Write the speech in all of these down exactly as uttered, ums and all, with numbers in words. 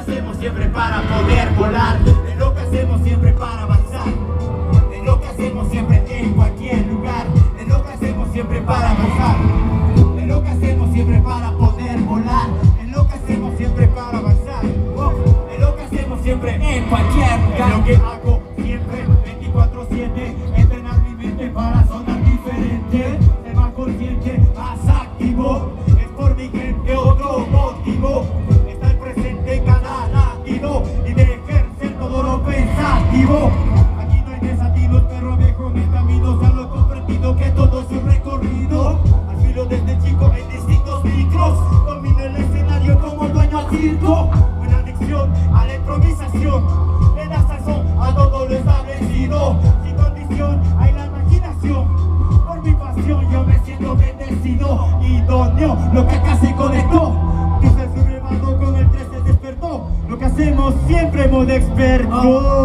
hacemos siempre para poder volar, es lo que hacemos siempre para avanzar, es lo que hacemos siempre en cualquier lugar, es lo que hacemos siempre para avanzar, es lo que hacemos siempre para poder volar, es lo que hacemos siempre para avanzar, es lo que hacemos siempre en cualquier lugar, es lo que hago siempre veinticuatro siete, entrenar mi mente para sonar diferente, ser más consciente, más activo, es por mi gente otro motivo, estar presente en cada latido y de ejercer todo lo pensativo. Aquí no hay desatinos, perro viejo en el camino, ya lo he comprendido que todo es un recorrido. Al filo desde chico en distintos micros, domino el escenario como dueño al circo. Una adicción a la improvisación, le da sazón a todo lo establecido. Sin condición hay la imaginación, por mi pasión yo me siento bendecido. Idóneo, lo que acá se conectó, dice el sublevado con el tres se despertó. Lo que hacemos siempre modo experto,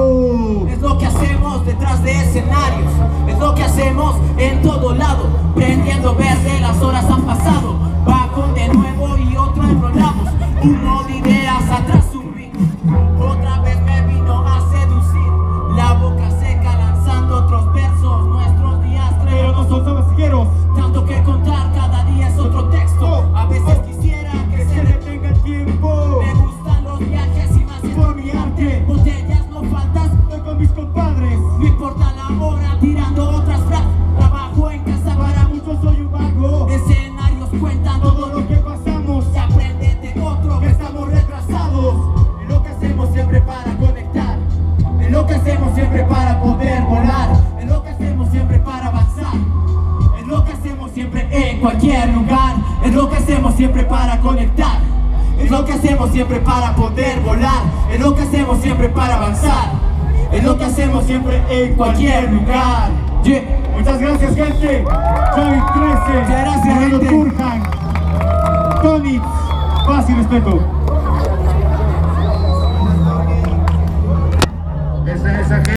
oh, es lo que hacemos detrás de escenarios, es lo que hacemos en todo lado, prendiendo verde las horas han pasado, bajo de nuevo y otro enrolamos, uno de ideas atrás subí, otra vez me vino a seducir, la boca seca lanzando otros versos, nuestros días pero no son pasajeros, tanto que contar, cada día es otro texto, a veces quisiera que, que se se detenga el tiempo. me gustan los viajes y más Por mi arte, botellas no faltas, estoy con mis compadres, no importa la hora, tirando otras frases, trabajo en casa para para muchos soy un vago, escenarios cuentan todo lo que pasamos, y aprende de otro que estamos retrasados, es lo que hacemos siempre para conectar, es lo que hacemos siempre para poder volar, es lo que hacemos siempre para avanzar, es lo que hacemos siempre en cualquier lugar, es lo que hacemos siempre para conectar, es lo que hacemos siempre para poder volar, es lo que hacemos siempre para avanzar, es lo que hacemos siempre en cualquier lugar. Yeah. Muchas gracias, gente. Javi trece, Muchas gracias, Moreno gente. Turhan, Tony, paz y respeto. Esa, esa gente.